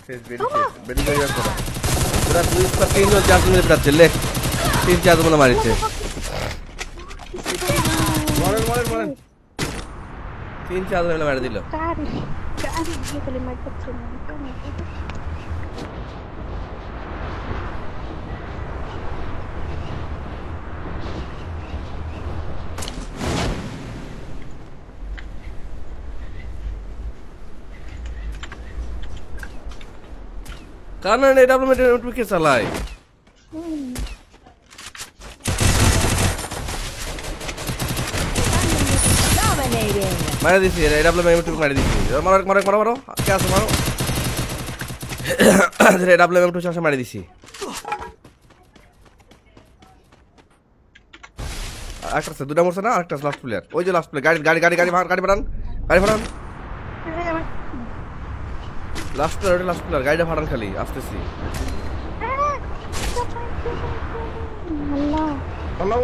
face berry गया पूरा पूरा तू इसका 3 जो 4 मिनट बिता चले 3-4 बंदा मारिছে মরেন 3-4 বলে মার দিল কারি ये বলে মার করছে না কারণ এটা আপনি কে চালায় মারা দিছি এটা আপনি মেমো টুক মারা দিছি মারো কে আছে মারো এটা আপনি মেমো টুক চাষা মারা দিছি একটা আছে দুটো মরছে না আরেকটা লাস্ট প্লেয়ার ওই যে লাস্ট প্লেয়ার গাড়ি ভাড়ান লাস্ট প্লেয়ার গাড়িটা ভাড়ান খালি আসতেছি আল্লাহ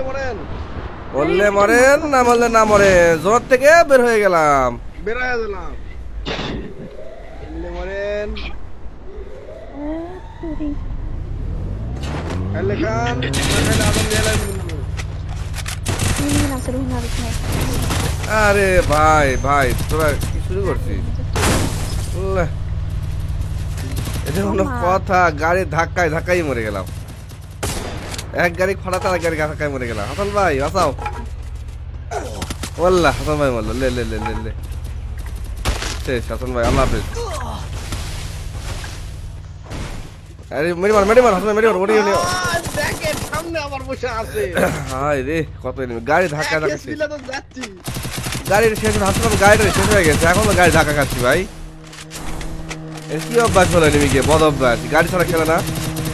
মরেন না মরে জোর থেকে বের হয়ে গেলাম মরেন আরে ভাই তোরা কি শুরু করছিস এটা কোনো কথা গাড়ি ধাক্কাই মরে গেলাম এক গাড়ি ফাটাতে আর গাড়ি ধাক্কায় মরে গেলাম হাসান ভাই বাঁচাও ওয়াল্লাহ হাসান ভাই মারলো লে শেষ হাসান ভাই আল্লাহ হাফেজ আরে মেরে মার হাসান মেরে মার ওরে দেখে সামনে আবার বসে আছে হায় রে কত গাড়ি ধাক্কা যাচ্ছে গাড়ির শেষ হাসান গাড়িটা শেষ হয়ে গেছে এখন গাড়ি ধাক্কা খাচ্ছি ভাই এর কি অভ্যাস হলো নিমিকে বদ অভ্যাস গাড়ি ছাড়া খেলে না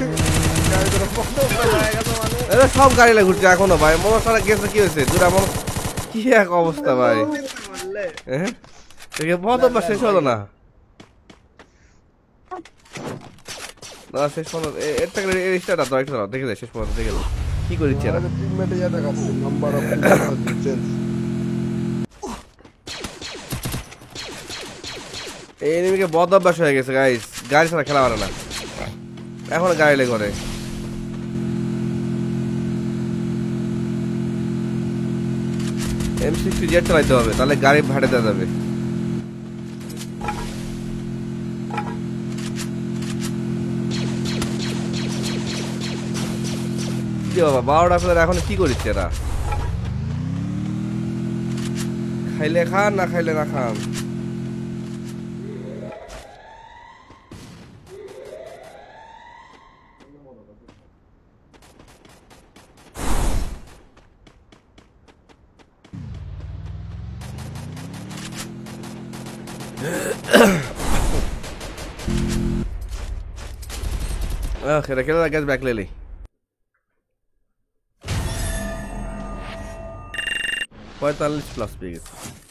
সব গাড়ি লাগে ঘুরছে এখনো ভাই মোটর ছাড়া গেছে কি হয়েছে দুরা মন কি এক অবস্থা ভাই হ্যাঁ বদ অভ্যাস শেষ হলো না শেষ পর্যন্ত এর থেকে স্টার্ট আতো একটা দেখে যায় শেষ পর্যন্ত দেখে কি করেছে এরা টিমমেটে যা দেখাচ্ছে নাম্বার অফ ডিসটেন্স এই এনিমিকে বদ অভ্যাস হয়ে গেছে গাইস গাড়ি ছাড়া খেলা পারে না এখন গাড়ি লে করে M60 জেট চালাতে হবে তাহলে গাড়ি ভাড়া দেওয়া যাবে কি বাবা 12টা প্লেয়ার এখন কি করছে এরা খাইলে খান না খাইলে না খান खेला खेला गैस बैक ले ली 45 प्लस पे